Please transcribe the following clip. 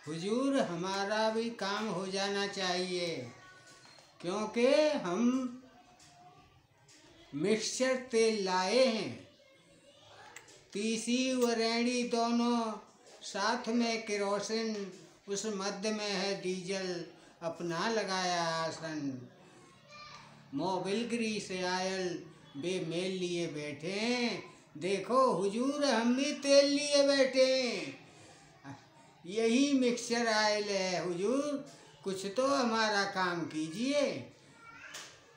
हुजूर हमारा भी काम हो जाना चाहिए, क्योंकि हम मिक्सचर तेल लाए हैं, तीसी व रेड़ी दोनों साथ में केरोसिन, उस मध्य में है डीजल, अपना लगाया आसन। मोबिल ग्रीस आयल बेमेल लिए बैठे हैं, देखो हुजूर हम भी तेल लिए बैठे हैं। यही मिक्सचर आयल है हुजूर, कुछ तो हमारा काम कीजिए।